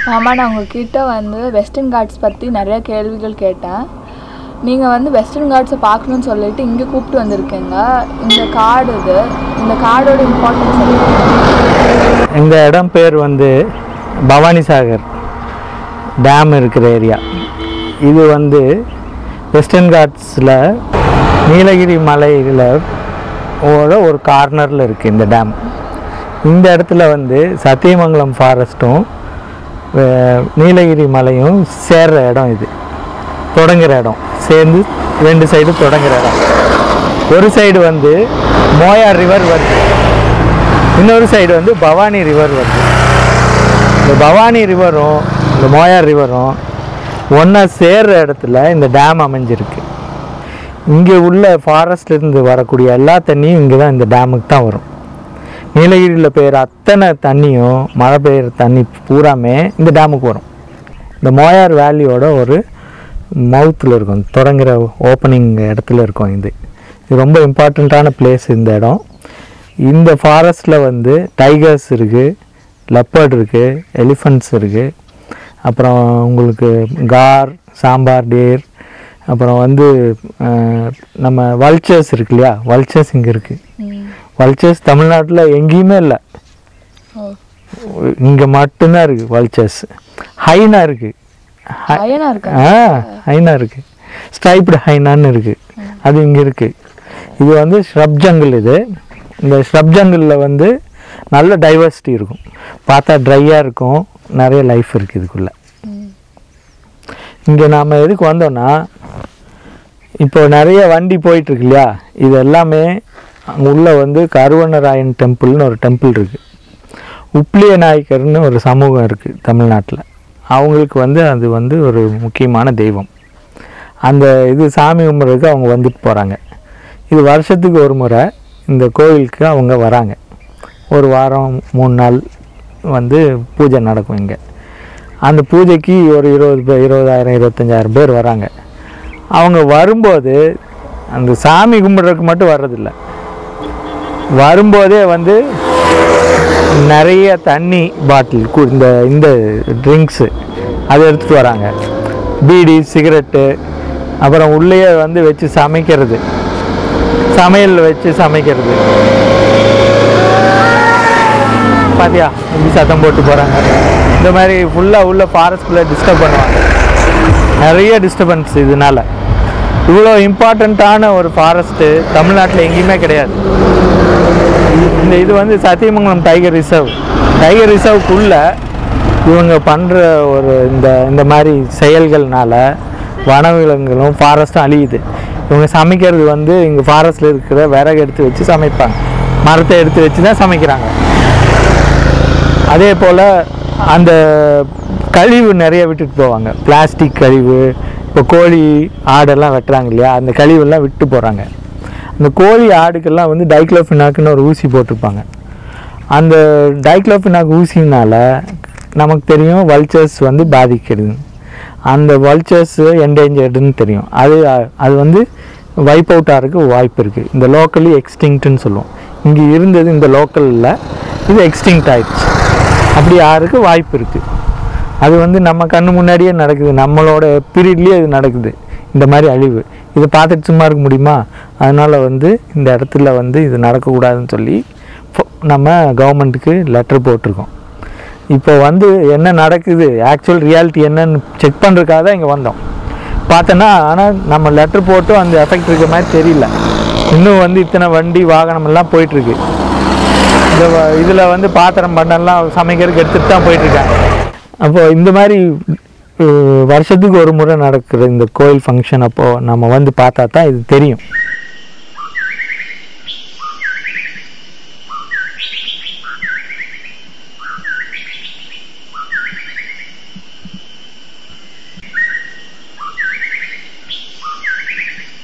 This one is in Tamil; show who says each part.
Speaker 1: ஆமாம், நான் உங்ககிட்ட வந்து வெஸ்டர்ன் காட்ஸ் பற்றி நிறைய கேள்விகள் கேட்டேன். நீங்கள் வந்து வெஸ்டர்ன் காட்ஸை பார்க்கணுன்னு சொல்லிட்டு இங்கே கூப்பிட்டு வந்திருக்கீங்க. இந்த காடு இந்த காடோட இம்பார்ட்டன்ஸ் என்ன?
Speaker 2: இந்த இடம் பேர் வந்து பவானி சாகர் டேம் இருக்கிற ஏரியா. இது வந்து வெஸ்டர்ன் காட்ஸில் நீலகிரி மலையில் ஒரு கார்னரில் இருக்குது இந்த டேம். இந்த இடத்துல வந்து சத்தியமங்கலம் ஃபாரஸ்ட்டும் நீலகிரி மலையும் சேர்ற இடம், இது தொடங்குகிற இடம், சேர்ந்து ரெண்டு சைடு தொடங்குகிற இடம். ஒரு சைடு வந்து மோயார் ரிவர் வருது, இன்னொரு சைடு வந்து பவானி ரிவர் வருது. இந்த பவானி ரிவரும் இந்த மோயார் ரிவரும் ஒன்றா சேர்ற இடத்துல இந்த டேம் அமைஞ்சிருக்கு. இங்கே உள்ள ஃபாரஸ்ட்லேருந்து வரக்கூடிய எல்லா தண்ணியும் இங்கே தான் இந்த டேமுக்கு தான் வரும். நீலகிரியில் பெய்கிற அத்தனை தண்ணியும், மழை பெய்கிற தண்ணி பூராமே இந்த டேமுக்கு வரும். இந்த மோயார் வேலியோட ஒரு மவுத்தில் இருக்கும், தொடங்குகிற ஓப்பனிங் இடத்துல இருக்கும். இது ரொம்ப இம்பார்ட்டண்ட்டான பிளேஸ் இந்த இடம். இந்த ஃபாரஸ்ட்டில் வந்து டைகர்ஸ் இருக்குது, லெப்பர்ட் இருக்குது, எலிஃபண்ட்ஸ் இருக்குது, அப்புறம் உங்களுக்கு கார், சாம்பார் டேர், அப்புறம் வந்து நம்ம வல்ச்சர்ஸ் இருக்கு இல்லையா, வல்ச்சர்ஸ் இங்கே இருக்குது. வல்ச்சர்ஸ் தமிழ்நாட்டில் எங்கேயுமே இல்லை, இங்கே மட்டும்தான் இருக்குது வல்ச்சர்ஸ். ஹைனா இருக்குது, ஹைனா இருக்குது, ஸ்ட்ரைப்டு ஹைனான்னு இருக்குது, அது இங்கே இருக்குது. இது வந்து ஷ்ரப் ஜங்கிள். இந்த ஷ்ரப் ஜங்கிளில் வந்து நல்ல டைவர்சிட்டி இருக்கும், பார்த்தா ட்ரையாக இருக்கும், நிறைய லைஃப் இருக்குது இதுக்குள்ளே. இங்கே நாம் எதுக்கு வந்தோன்னா, இப்போ நிறைய வண்டி போயிட்டுருக்கு இல்லையா, இது எல்லாமே அங்கே உள்ள வந்து கருவண்ணராயன் டெம்பிள்னு ஒரு டெம்பிள் இருக்குது. உப்ளிய நாயக்கர்னு ஒரு சமூகம் இருக்குது தமிழ்நாட்டில். அவங்களுக்கு வந்து அது வந்து ஒரு முக்கியமான தெய்வம். அந்த இது சாமி கும்பிட்றதுக்கு அவங்க வந்துட்டு போகிறாங்க. இது வருஷத்துக்கு ஒரு முறை இந்த கோவிலுக்கு அவங்க வராங்க. ஒரு வாரம் 3 நாள் வந்து பூஜை நடக்கும் இங்கே. அந்த பூஜைக்கு ஒரு 20,000 25,000 பேர் வராங்க. அவங்க வரும்போது அந்த சாமி கும்பிட்றதுக்கு மட்டும் வர்றதில்லை, வரும்போதே வந்து நிறைய தண்ணி பாட்டில், இந்த ட்ரிங்க்ஸு அது எடுத்துகிட்டு வராங்க, பீடி, சிகரெட்டு, அப்புறம் உள்ளேயே வந்து வச்சு சமைக்கிறது, சமையல் வச்சு சமைக்கிறது. பார்த்தியா இப்படி சத்தம் போட்டு போகிறாங்க. இந்த மாதிரி ஃபுல்லாக உள்ள ஃபாரஸ்ட்குள்ளே டிஸ்டர்ப் பண்ணுவாங்க, நிறைய டிஸ்டர்பன்ஸ். இதனால் இவ்வளோ இம்பார்ட்டண்ட்டான ஒரு ஃபாரஸ்ட்டு தமிழ்நாட்டில் எங்கேயுமே கிடையாது. இது வந்து சத்தியமங்கலம் டைகர் ரிசர்வ். டைகர் ரிசர்வுக்குள்ளே இவங்க பண்ணுற ஒரு இந்த மாதிரி செயல்கள்னால வனவிலங்குகளும் ஃபாரஸ்ட்டும் அழியுது. இவங்க சமைக்கிறது வந்து இங்கே ஃபாரஸ்ட்டில் இருக்கிற விறகு எடுத்து வச்சு சமைப்பாங்க, மரத்தை எடுத்து வச்சு தான் சமைக்கிறாங்க. அதே போல் அந்த கழிவு நிறைய விட்டுட்டு போவாங்க, பிளாஸ்டிக் கழிவு. இப்போ கோழி ஆடெல்லாம் வெட்டுறாங்க இல்லையா, அந்த கழிவெல்லாம் விட்டு போகிறாங்க. அந்த கோழி ஆடுக்கெல்லாம் வந்து டைக்ளோஃபினாக்குன்னு ஒரு ஊசி போட்டிருப்பாங்க. அந்த டைக்ளோஃபினாக் ஊசினால் நமக்கு தெரியும் வல்ச்சர்ஸ் வந்து பாதிக்கிறது. அந்த வல்ச்சர்ஸ் என்டேஞ்சர்டுன்னு தெரியும். அது வந்து வைப் அவுட் ஆகிறதுக்கு வாய்ப்பு இருக்குது. இந்த லோக்கலி எக்ஸ்டிங்க்ட்னு சொல்லுவோம். இங்கே இருந்தது இந்த லோக்கலில், இது எக்ஸ்டிங்க்ட் ஆகிடுச்சு. அப்படி ஆகிறதுக்கு வாய்ப்பு இருக்குது. அது வந்து நம்ம கண்ணு முன்னாடியே நடக்குது, நம்மளோட பீரியட்லேயே இது நடக்குது இந்த மாதிரி அழிவு. இதை பார்த்துட்டு சும்மா இருக்க முடியுமா? அதனால் வந்து இந்த இடத்துல வந்து இது நடக்கக்கூடாதுன்னு சொல்லி நம்ம கவர்மெண்ட்டுக்கு லெட்டர் போட்டிருக்கோம். இப்போ வந்து என்ன நடக்குது, ஆக்சுவல் ரியாலிட்டி என்னன்னு செக் பண்ணுறதுக்காக தான் இங்கே வந்தோம். பார்த்தோன்னா ஆனால் நம்ம லெட்டர் போட்டும் அந்த எஃபெக்ட் இருக்கிற மாதிரி தெரியல. இன்னும் வந்து இத்தனை வண்டி வாகனமெல்லாம் போயிட்டுருக்கு. இந்த இதில் வந்து பாத்திரம் பண்ணெல்லாம் சமைக்கிறதுக்கு எடுத்துகிட்டு தான் போயிட்டுருக்காங்க. அப்போது இந்த மாதிரி வருஷத்துக்கு ஒரு முறை நடக்கிற இந்த கோயில் ஃபங்க்ஷன் அப்போது நம்ம வந்து பார்த்தா தான் இது தெரியும்.